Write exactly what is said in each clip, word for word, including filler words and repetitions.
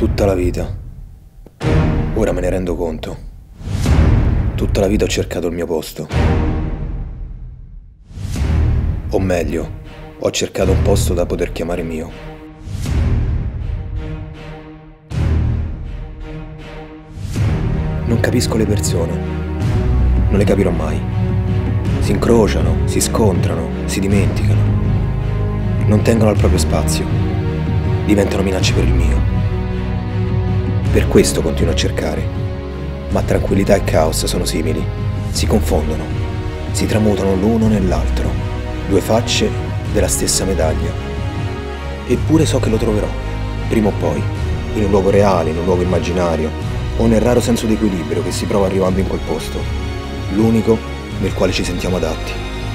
Tutta la vita. Ora me ne rendo conto. Tutta la vita ho cercato il mio posto. O meglio, ho cercato un posto da poter chiamare mio. Non capisco le persone. Non le capirò mai. Si incrociano, si scontrano, si dimenticano. Non tengono al proprio spazio. Diventano minacce per il mio. Per questo continuo a cercare. Ma tranquillità e caos sono simili. Si confondono. Si tramutano l'uno nell'altro. Due facce della stessa medaglia. Eppure so che lo troverò, prima o poi, in un luogo reale, in un luogo immaginario, o nel raro senso di equilibrio che si prova arrivando in quel posto. L'unico nel quale ci sentiamo adatti.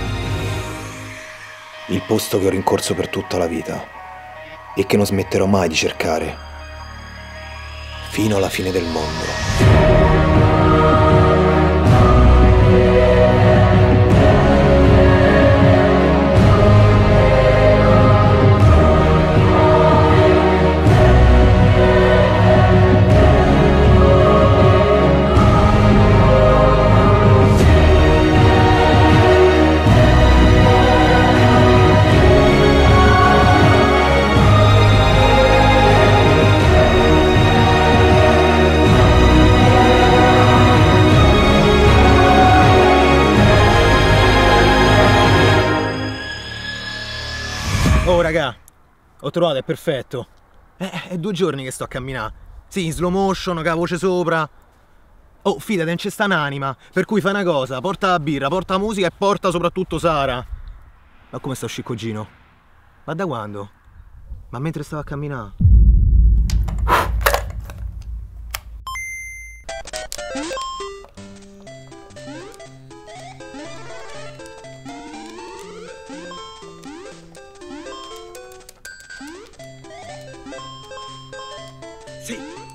Il posto che ho rincorso per tutta la vita e che non smetterò mai di cercare fino alla fine del mondo. Oh raga, ho trovato, è perfetto. Eh, è due giorni che sto a camminare. Sì, in slow motion, con la voce sopra. Oh, fidati, non c'è sta un'anima. Per cui fai una cosa, porta la birra, porta la musica e porta soprattutto Sara. Ma come sta sciccogino? Ma da quando? Ma mentre stavo a camminare? Sì.